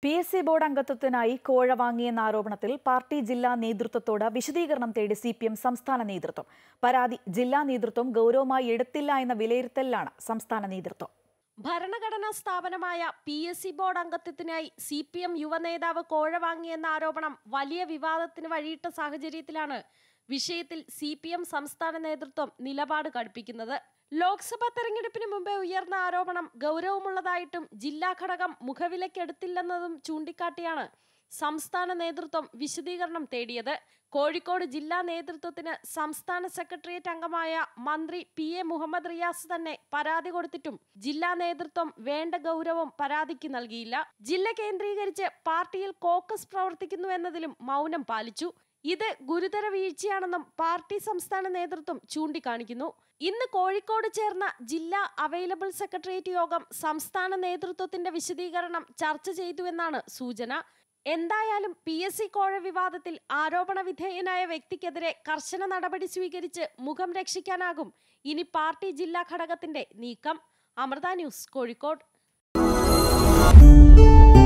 PSC board അംഗത്വത്തിനായി കോഴ വാങ്ങിയെന്ന ആരോപണത്തിൽ party ജില്ലാ നേതൃത്വത്തോട് വിശദീകരണം തേടി CPM സംസ്ഥാന നേതൃത്വം. പരാതി ജില്ലാ നേതൃത്വം ഗൗരവമായി എടുത്തില്ല എന്ന വിലയിരുത്തലിലാണ് സംസ്ഥാന നേതൃത്വം. ഭരണഘടനാ സ്ഥാപനമായ PSC ബോർഡ് അംഗത്വത്തിനായി CPM യുവനേതാവ് കോഴ വാങ്ങിയെന്ന ആരോപണം വലിയ വിവാദത്തിന് വഴിയിട്ട സാഹചര്യത്തിലാണ് വിഷയത്തിൽ CPM സംസ്ഥാന നേതൃത്വം നിലപാട് കടുപ്പിക്കുന്നത്. ലോക്സഭാ തെരഞ്ഞെടുപ്പിന് മുമ്പേ ഉയർന്ന ആരോപണം ഗൗരവമുള്ളതായിട്ടും ജില്ലാ ഘടകം മുഖവിലക്കെടുത്തില്ലെന്നതും ചൂണ്ടിക്കാട്ടിയാണ് സംസ്ഥാന നേതൃത്വം വിശദീകരണം തേടിയത്. കോഴിക്കോട് ജില്ലാ നേതൃത്വത്തിന് സംസ്ഥാന സെക്രട്ടേറിയറ്റ് അംഗമായ മന്ത്രി PA മുഹമ്മദ് റിയാസ് തന്നെ പരാതി കൊടുത്തിട്ടും ജില്ലാ നേതൃത്വം വേണ്ട ഗൗരവം പരാതിക്ക് നൽകിയില്ല. ജില്ല കേന്ദ്രീകരിച്ച് പാർട്ടിയിൽ കോക്കസ് പ്രവർത്തിക്കുന്നു എന്നതിലും മൗനം പാലിച്ചു. ഇത് ഗുരുതര വീഴ്ചയാണെന്നും പാർട്ടി സംസ്ഥാന നേതൃത്വം ചൂണ്ടിക്കാണിക്കുന്നു. ഇന്ന് കോഴിക്കോട് ചേർന്ന ജില്ലാ അവൈലബിൾ സെക്രട്ടേറിയറ്റ് യോഗം സംസ്ഥാന നേതൃത്വത്തിന്റെ വിശദീകരണം ചർച്ച ചെയ്തുവെന്നാണ് സൂചന. എന്തായാലും PSC കോഴ വിവാദത്തിൽ ആരോപണ വിധേയനായ വ്യക്തിക്കെതിരെ കർശന നടപടി സ്വീകരിച്ച് മുഖം രക്ഷിക്കാനാകും ഇനി പാർട്ടി ജില്ലാ ഘടകത്തിന്റെ നീക്കം. അമൃത ന്യൂസ്, കോഴിക്കോട്.